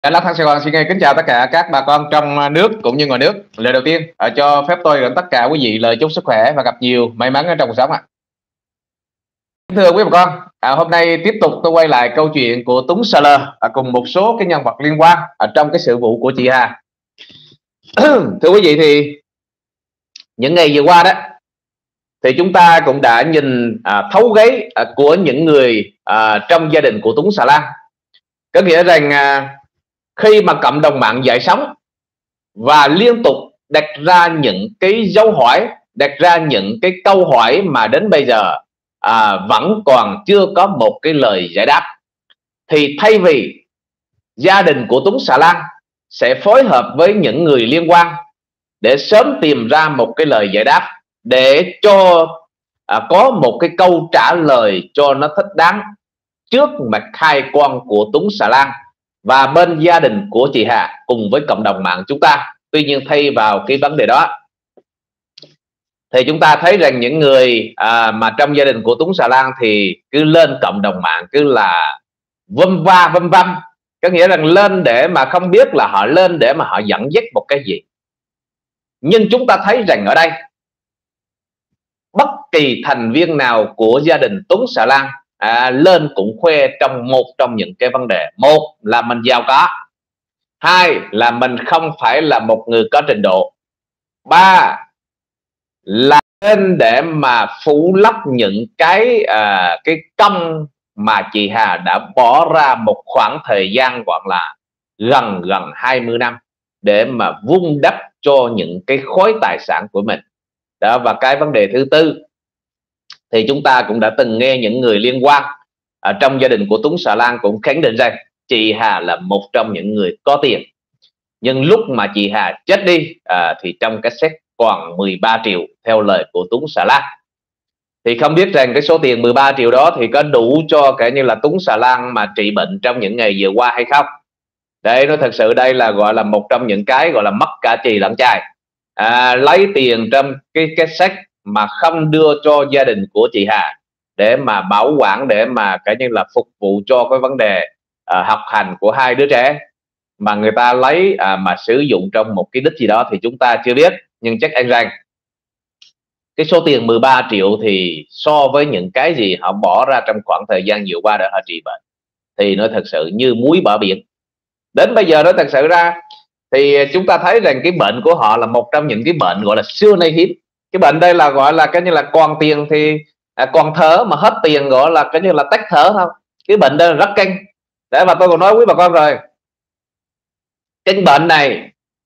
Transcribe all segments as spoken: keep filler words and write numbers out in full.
Anh Lắc Thăng Sài Gòn xin kính chào tất cả các bà con trong nước cũng như ngoài nước. Lời đầu tiên, à, cho phép tôi gửi tất cả quý vị lời chúc sức khỏe và gặp nhiều may mắn ở trong cuộc sống ạ. Thưa quý bà con, à, hôm nay tiếp tục tôi quay lại câu chuyện của Tuấn Saler à, cùng một số cái nhân vật liên quan ở trong cái sự vụ của chị Hà. Thưa quý vị, thì những ngày vừa qua đó thì chúng ta cũng đã nhìn à, thấu gáy à, của những người à, trong gia đình của Tuấn Xà Lan. Có nghĩa rằng à, khi mà cộng đồng mạng dậy sóng và liên tục đặt ra những cái dấu hỏi, đặt ra những cái câu hỏi mà đến bây giờ à, vẫn còn chưa có một cái lời giải đáp, thì thay vì gia đình của Tuấn Xà Lan sẽ phối hợp với những người liên quan để sớm tìm ra một cái lời giải đáp, để cho à, có một cái câu trả lời cho nó thích đáng trước mặt khai quan của Tuấn Xà Lan và bên gia đình của chị Hà cùng với cộng đồng mạng chúng ta. Tuy nhiên thay vào cái vấn đề đó thì chúng ta thấy rằng những người à, mà trong gia đình của Tuấn Xà Lan thì cứ lên cộng đồng mạng cứ là vâm va vâm vâm, có nghĩa rằng lên để mà không biết là họ lên để mà họ dẫn dắt một cái gì. Nhưng chúng ta thấy rằng ở đây bất kỳ thành viên nào của gia đình Tuấn Xà Lan à, lên cũng khoe trong một trong những cái vấn đề: một là mình giàu có, hai là mình không phải là một người có trình độ, ba là lên để mà phủ lấp những cái à, cái công mà chị Hà đã bỏ ra một khoảng thời gian gọi là gần gần hai mươi năm để mà vun đắp cho những cái khối tài sản của mình đó. Và cái vấn đề thứ tư thì chúng ta cũng đã từng nghe những người liên quan à, trong gia đình của Tuấn Xà Lan cũng khẳng định rằng chị Hà là một trong những người có tiền. Nhưng lúc mà chị Hà chết đi à, thì trong cái xét còn mười ba triệu theo lời của Tuấn Xà Lan. Thì không biết rằng cái số tiền mười ba triệu đó thì có đủ cho cả như là Tuấn Xà Lan mà trị bệnh trong những ngày vừa qua hay không. Đấy, nó thật sự đây là gọi là một trong những cái gọi là mất cả chì lẫn chài. À, lấy tiền trong cái cái sách mà không đưa cho gia đình của chị Hà để mà bảo quản, để mà cả như là phục vụ cho cái vấn đề à, học hành của hai đứa trẻ, mà người ta lấy à, mà sử dụng trong một cái đích gì đó thì chúng ta chưa biết. Nhưng chắc ăn rằng cái số tiền mười ba triệu thì so với những cái gì họ bỏ ra trong khoảng thời gian vừa qua để họ trị bệnh thì nó thật sự như muối bỏ biển. Đến bây giờ nó thật sự ra thì chúng ta thấy rằng cái bệnh của họ là một trong những cái bệnh gọi là xưa nay hiếm. Cái bệnh đây là gọi là cái như là còn tiền thì à, còn thở, mà hết tiền gọi là cái như là tách thở thôi. Cái bệnh đây là rất căng. Để mà tôi còn nói quý bà con rồi, cái bệnh này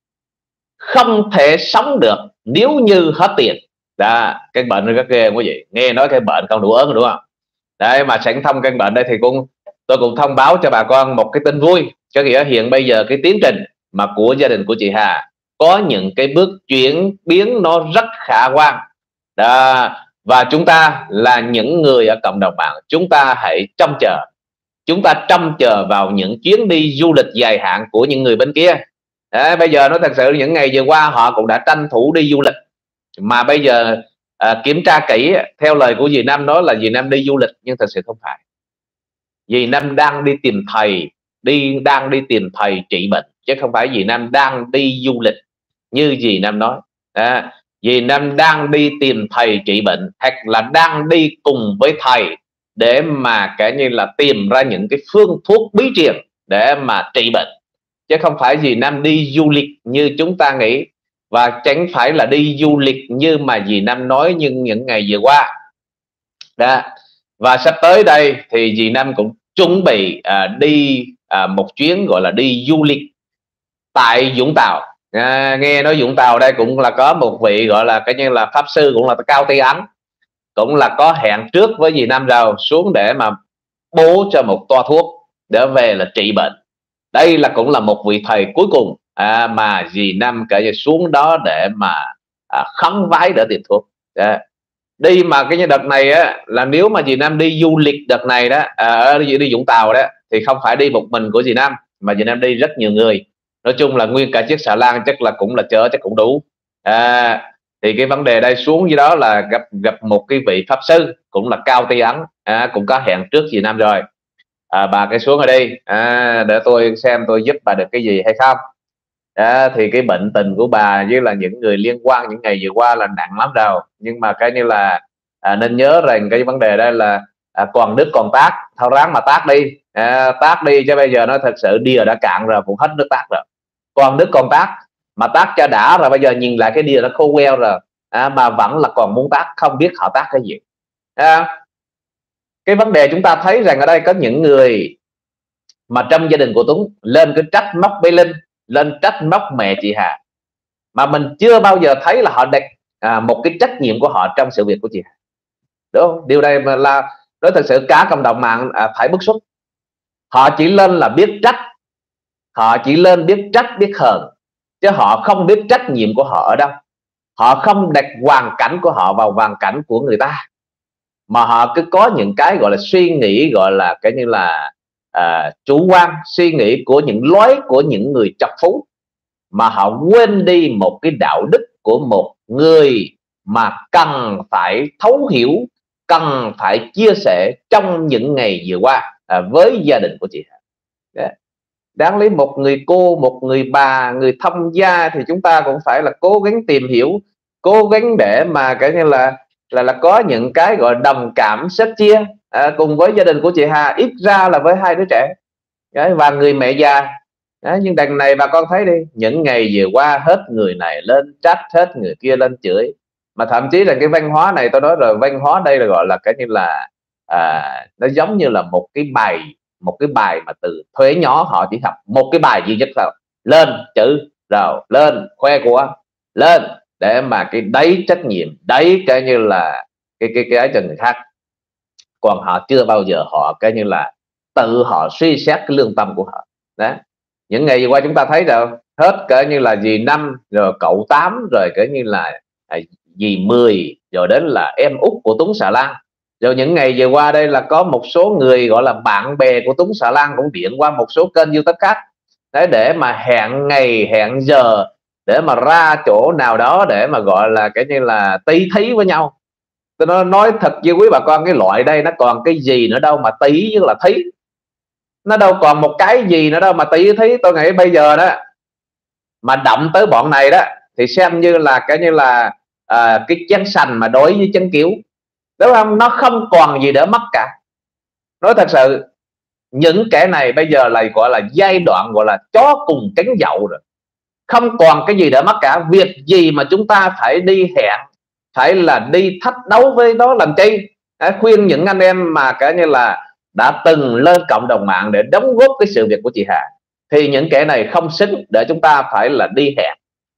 không thể sống được nếu như hết tiền. Đó, cái bệnh rất ghê quý vị. Nghe nói cái bệnh không đủ ớn đúng không? Đấy, mà sẵn thông cái bệnh đây thì cũng tôi cũng thông báo cho bà con một cái tin vui. Có nghĩa hiện bây giờ cái tiến trình mà của gia đình của chị Hà có những cái bước chuyển biến nó rất khả quan đó. Và chúng ta là những người ở cộng đồng mạng, chúng ta hãy trông chờ, chúng ta trông chờ vào những chuyến đi du lịch dài hạn của những người bên kia. Đấy, bây giờ nó thật sự những ngày vừa qua họ cũng đã tranh thủ đi du lịch, mà bây giờ à, kiểm tra kỹ theo lời của dì Năm nói là dì Năm đi du lịch, nhưng thật sự không phải. Dì Năm đang đi tìm thầy, đi đang đi tìm thầy trị bệnh, chứ không phải dì Năm đang đi du lịch như dì Năm nói. À, dì Năm đang đi tìm thầy trị bệnh, hoặc là đang đi cùng với thầy để mà cả như là tìm ra những cái phương thuốc bí truyền để mà trị bệnh, chứ không phải dì Năm đi du lịch như chúng ta nghĩ, và chẳng phải là đi du lịch như mà dì Năm nói nhưng những ngày vừa qua đó. Và sắp tới đây thì dì Năm cũng chuẩn bị à, đi à, một chuyến gọi là đi du lịch tại Vũng Tàu. À, nghe nói Vũng Tàu đây cũng là có một vị gọi là cái như là pháp sư, cũng là Cao Tây Ấn, cũng là có hẹn trước với dì Năm rồi, xuống để mà bố cho một toa thuốc để về là trị bệnh. Đây là cũng là một vị thầy cuối cùng à, mà dì Năm kể xuống đó để mà à, khấn vái để tìm thuốc. À, đi mà cái như đợt này á, là nếu mà dì Năm đi du lịch đợt này đó à, đi, đi Vũng Tàu đó thì không phải đi một mình của dì Năm, mà dì Năm đi rất nhiều người. Nói chung là nguyên cả chiếc xà lan chắc là cũng là chở chắc cũng đủ. À, thì cái vấn đề đây xuống dưới đó là gặp gặp một cái vị pháp sư cũng là Cao Tây Ấn, à, cũng có hẹn trước dì Năm rồi. à, bà cái xuống ở đây à, để tôi xem tôi giúp bà được cái gì hay không. À, thì cái bệnh tình của bà với là những người liên quan những ngày vừa qua là nặng lắm rồi, nhưng mà cái như là à, nên nhớ rằng cái vấn đề đây là à, còn nước còn tát, thao ráng mà tát đi, à, tát đi chứ bây giờ nó thật sự đìa đã cạn rồi, cũng hết nước tát rồi. Còn nước còn tát mà tát cho đã rồi, bây giờ nhìn lại cái đìa nó khô queo rồi, à, mà vẫn là còn muốn tát, không biết họ tát cái gì. À, cái vấn đề chúng ta thấy rằng ở đây có những người mà trong gia đình của Tuấn lên cái trách móc với Linh, lên trách móc mẹ chị Hà, mà mình chưa bao giờ thấy là họ đặt à, một cái trách nhiệm của họ trong sự việc của chị Hà, đúng không? Điều này mà là nói thật sự cả cộng đồng mạng à, phải bức xúc. Họ chỉ lên là biết trách, họ chỉ lên biết trách biết hờn, chứ họ không biết trách nhiệm của họ ở đâu. Họ không đặt hoàn cảnh của họ vào hoàn cảnh của người ta, mà họ cứ có những cái gọi là suy nghĩ, gọi là cái như là à, chủ quan, suy nghĩ của những lối của những người trọc phú, mà họ quên đi một cái đạo đức của một người mà cần phải thấu hiểu, cần phải chia sẻ trong những ngày vừa qua à, với gia đình của chị. Yeah. Đáng lý một người cô, một người bà, người thông gia thì chúng ta cũng phải là cố gắng tìm hiểu, cố gắng để mà cái như là là là có những cái gọi đồng cảm sẻ chia à, cùng với gia đình của chị Hà, ít ra là với hai đứa trẻ đấy, và người mẹ già đấy. Nhưng đằng này bà con thấy đi, những ngày vừa qua hết người này lên trách, hết người kia lên chửi, mà thậm chí là cái văn hóa này tôi nói rồi, văn hóa đây là gọi là cái như là à, nó giống như là một cái bài một cái bài mà từ thuế nhỏ họ chỉ học một cái bài duy nhất thôi, lên chữ rồi lên khoe của lên, để mà cái đấy trách nhiệm đấy cái như là cái cái cái ấy cho người khác. Còn họ chưa bao giờ họ cái như là tự họ suy xét cái lương tâm của họ. Đấy, những ngày vừa qua chúng ta thấy rồi, hết cỡ như là dì Năm, rồi cậu Tám, rồi cỡ như là à, dì Mười, rồi đến là em út của Tuấn Xà Lan. Rồi những ngày vừa qua đây là có một số người gọi là bạn bè của Tuấn Xà Lan cũng điện qua một số kênh YouTube khác đấy, để mà hẹn ngày hẹn giờ để mà ra chỗ nào đó để mà gọi là cái như là tí thí với nhau. Tôi nói, nói thật với quý bà con, cái loại đây nó còn cái gì nữa đâu mà tí với là thí, nó đâu còn một cái gì nữa đâu mà tí thí. Tôi nghĩ bây giờ đó mà động tới bọn này đó thì xem như là cái như là à, cái chén sành mà đối với chén kiểu, đúng không? Nó không còn gì để mất cả. Nói thật sự những kẻ này bây giờ là gọi là giai đoạn gọi là chó cùng cánh dậu rồi, không còn cái gì để mất cả. Việc gì mà chúng ta phải đi hẹn, phải là đi thách đấu với nó làm chi? À, khuyên những anh em mà cả như là đã từng lên cộng đồng mạng để đóng góp cái sự việc của chị Hà, thì những kẻ này không xứng để chúng ta phải là đi hẹn.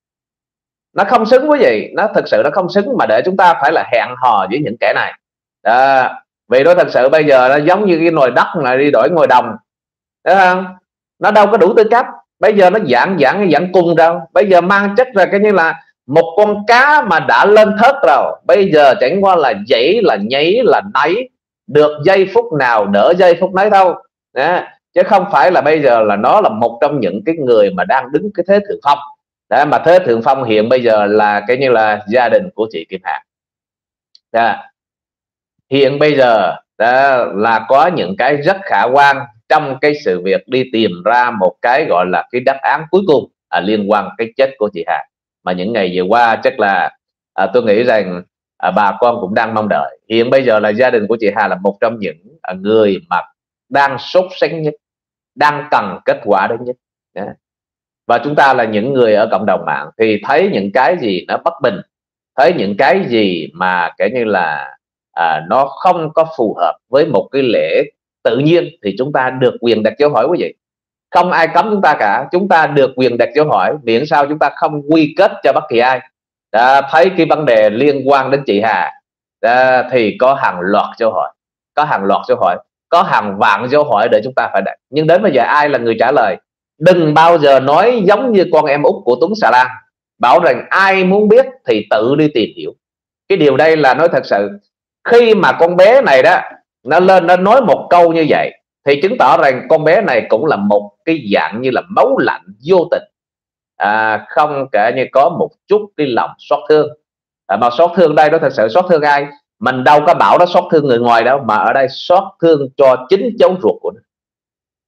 Nó không xứng quý vị, nó thực sự nó không xứng mà để chúng ta phải là hẹn hò với những kẻ này. À, vì nó thật sự bây giờ nó giống như cái nồi đất mà đi đổi ngồi đồng, đúng không? Nó đâu có đủ tư cách. Bây giờ nó dạng dạng dạng cùng đâu, bây giờ mang chất ra cái như là một con cá mà đã lên thớt rồi, bây giờ chẳng qua là dãy là nhảy là nấy, được giây phút nào đỡ giây phút nấy đâu. Đó, chứ không phải là bây giờ là nó là một trong những cái người mà đang đứng cái thế thượng phong. Đó, mà thế thượng phong hiện bây giờ là cái như là gia đình của chị Kim Hà. Đó, hiện bây giờ đó là có những cái rất khả quan trong cái sự việc đi tìm ra một cái gọi là cái đáp án cuối cùng à, liên quan cái chết của chị Hà, mà những ngày vừa qua chắc là à, tôi nghĩ rằng à, bà con cũng đang mong đợi. Hiện bây giờ là gia đình của chị Hà là một trong những à, người mà đang sốt sắng nhất, đang cần kết quả đến nhất. Đó. Và chúng ta là những người ở cộng đồng mạng thì thấy những cái gì nó bất bình, thấy những cái gì mà cái như là à, nó không có phù hợp với một cái lễ tự nhiên thì chúng ta được quyền đặt dấu hỏi quý vị. Không ai cấm chúng ta cả, chúng ta được quyền đặt dấu hỏi, miễn sao chúng ta không quy kết cho bất kỳ ai. Đã thấy cái vấn đề liên quan đến chị Hà đã, thì có hàng loạt dấu hỏi, có hàng loạt dấu hỏi, có hàng vạn dấu hỏi để chúng ta phải đặt. Nhưng đến bây giờ ai là người trả lời? Đừng bao giờ nói giống như con em út của Tuấn Xà Lan, bảo rằng ai muốn biết thì tự đi tìm hiểu. Cái điều đây là nói thật sự, khi mà con bé này đó nó lên nó nói một câu như vậy thì chứng tỏ rằng con bé này cũng là một cái dạng như là máu lạnh vô tình, à, không kể như có một chút cái lòng xót thương. À, mà xót thương đây nó thật sự xót thương ai? Mình đâu có bảo nó xót thương người ngoài đâu, mà ở đây xót thương cho chính cháu ruột của nó.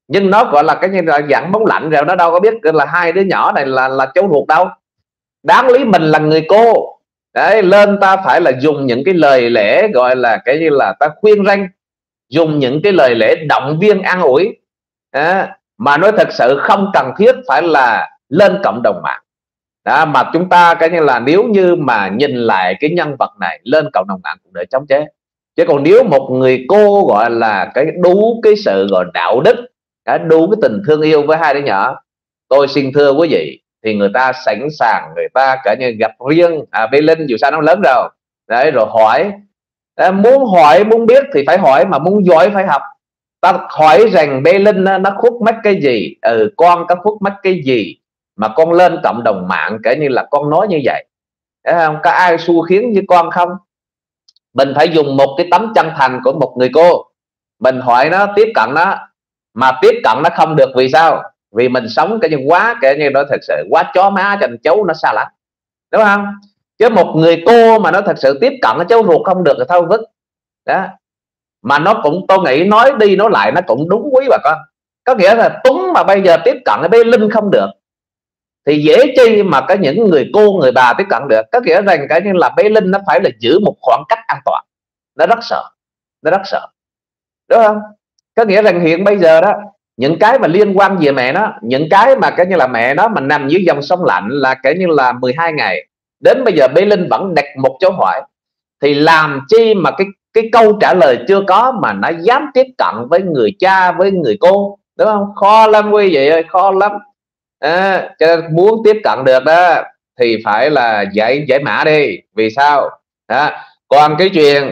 nhưng nó gọi là cái như là dạng bóng lạnh rồi, nó đâu có biết là hai đứa nhỏ này là là cháu ruột đâu. Đáng lý mình là người cô đấy, lên ta phải là dùng những cái lời lẽ gọi là cái như là ta khuyên răn, dùng những cái lời lẽ động viên an ủi à, mà nói thật sự không cần thiết phải là lên cộng đồng mạng đó. Mà chúng ta cái như là nếu như mà nhìn lại cái nhân vật này lên cộng đồng mạng cũng để chống chế, chứ còn nếu một người cô gọi là cái đủ cái sự gọi đạo đức, đủ cái tình thương yêu với hai đứa nhỏ, tôi xin thưa quý vị, thì người ta sẵn sàng, người ta cả như gặp riêng à, Bê Linh dù sao nó lớn rồi đấy, rồi hỏi à, muốn hỏi muốn biết thì phải hỏi, mà muốn giỏi phải học. Ta hỏi rằng Bê Linh nó, nó khuất mất cái gì, ừ con có khuất mất cái gì mà con lên cộng đồng mạng kể như là con nói như vậy, thấy không? Có ai xu khiến với con không? Mình phải dùng một cái tấm chân thành của một người cô, mình hỏi nó, tiếp cận nó, mà tiếp cận nó không được vì sao? Vì mình sống cái như quá cái như đó thật sự quá chó má cho cháu nó xa lắm, đúng không? Chứ một người cô mà nó thật sự tiếp cận nó cháu ruột không được thì thôi vứt đó. Mà nó cũng, tôi nghĩ nói đi nói lại nó cũng đúng quý bà con, có nghĩa là Tuấn mà bây giờ tiếp cận cái Bê Linh không được thì dễ chi mà có những người cô người bà tiếp cận được. Có nghĩa rằng cái như là Bê Linh nó phải là giữ một khoảng cách an toàn, nó rất sợ, nó rất sợ, đúng không? Có nghĩa rằng hiện bây giờ đó, những cái mà liên quan về mẹ nó, những cái mà cái như là mẹ nó mà nằm dưới dòng sông lạnh là cái như là mười hai ngày, đến bây giờ Bê Linh vẫn đặt một dấu hỏi, thì làm chi mà cái cái câu trả lời chưa có mà nó dám tiếp cận với người cha, với người cô, đúng không? Khó lắm quý vị ơi, khó lắm à, cho nên muốn tiếp cận được đó thì phải là giải giải mã đi. Vì sao đó? Còn cái chuyện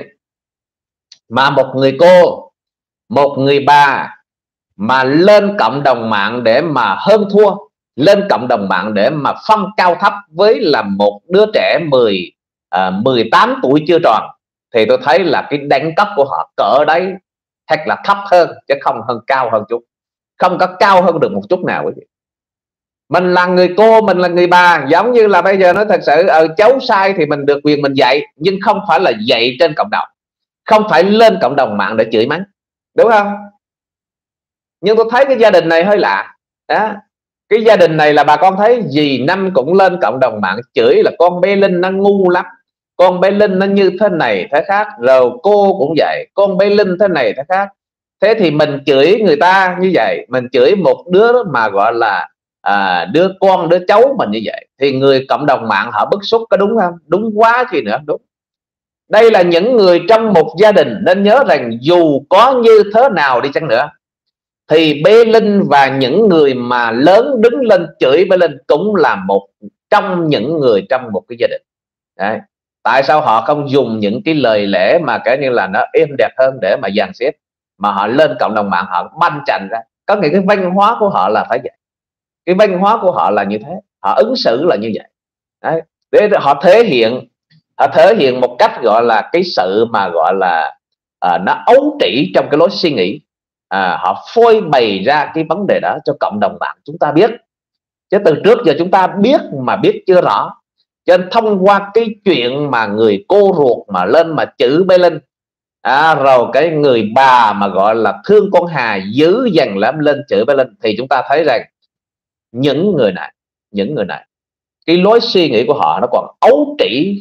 mà một người cô, một người bà mà lên cộng đồng mạng để mà hơn thua, lên cộng đồng mạng để mà phân cao thấp với là một đứa trẻ mười à, mười tám tuổi chưa tròn, thì tôi thấy là cái đẳng cấp của họ cỡ đấy, hoặc là thấp hơn chứ không hơn cao hơn chút, không có cao hơn được một chút nào quý vị. Mình là người cô, mình là người bà, giống như là bây giờ nói thật sự ở cháu sai thì mình được quyền mình dạy, nhưng không phải là dạy trên cộng đồng, không phải lên cộng đồng mạng để chửi mắng, đúng không? Nhưng tôi thấy cái gia đình này hơi lạ đó. Cái gia đình này là bà con thấy dì Năm cũng lên cộng đồng mạng chửi là con Bê Linh nó ngu lắm, con Bê Linh nó như thế này thế khác, rồi cô cũng vậy, con Bê Linh thế này thế khác. Thế thì mình chửi người ta như vậy, mình chửi một đứa mà gọi là à, đứa con đứa cháu mình như vậy, thì người cộng đồng mạng họ bức xúc, có đúng không? Đúng quá gì nữa, đúng. Đây là những người trong một gia đình, nên nhớ rằng dù có như thế nào đi chăng nữa thì Bê Linh và những người mà lớn đứng lên chửi Bê Linh cũng là một trong những người trong một cái gia đình. Đấy. Tại sao họ không dùng những cái lời lẽ mà cái như là nó êm đẹp hơn để mà dàn xếp, mà họ lên cộng đồng mạng họ banh chành ra? Có nghĩa cái văn hóa của họ là phải vậy, cái văn hóa của họ là như thế, họ ứng xử là như vậy. Đấy. Để họ thể hiện, họ thể hiện một cách gọi là cái sự mà gọi là à, nó ấu trĩ trong cái lối suy nghĩ. À, họ phơi bày ra cái vấn đề đó cho cộng đồng mạng chúng ta biết, chứ từ trước giờ chúng ta biết mà biết chưa rõ. Cho nên thông qua cái chuyện mà người cô ruột mà lên mà chửi Bê Linh à, rồi cái người bà mà gọi là thương con Hà dữ dằn lắm lên chửi Bê Linh, thì chúng ta thấy rằng những người này, những người này cái lối suy nghĩ của họ nó còn ấu trĩ,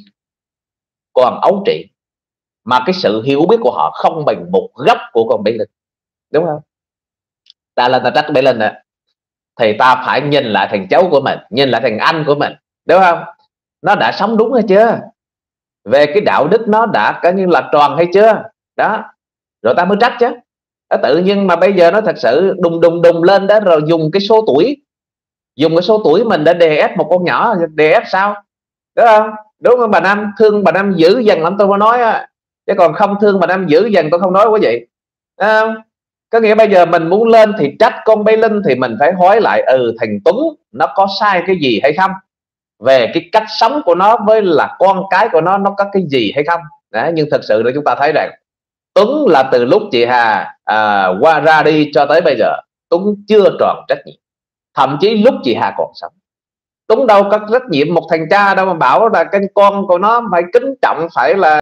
còn ấu trĩ, mà cái sự hiểu biết của họ không bằng một góc của con Bê Linh, đúng không? Ta lên ta trách Bê Linh nè, thì ta phải nhìn lại thằng cháu của mình, nhìn lại thằng anh của mình, đúng không? Nó đã sống đúng hay chưa? Về cái đạo đức nó đã coi như là tròn hay chưa? Đó, rồi ta mới trách chứ. Đó, tự nhiên mà bây giờ nó thật sự đùng đùng đùng lên đó, rồi dùng cái số tuổi, dùng cái số tuổi mình để đè ép một con nhỏ, đè ép sao? Đúng không? Đúng không bà Năm? Thương bà Năm dữ dằn lắm tôi mới nói á, chứ còn không thương bà Năm dữ dằn tôi không nói quý vị. À, có nghĩa bây giờ mình muốn lên thì trách con Bê Linh thì mình phải hỏi lại, ừ thằng Tuấn nó có sai cái gì hay không, về cái cách sống của nó với là con cái của nó nó có cái gì hay không. Đấy, nhưng thật sự là chúng ta thấy rằng Tuấn là từ lúc chị Hà à, qua ra đi cho tới bây giờ Tuấn chưa tròn trách nhiệm, thậm chí lúc chị Hà còn sống Tuấn đâu có trách nhiệm một thằng cha đâu mà bảo là cái con của nó phải kính trọng, phải là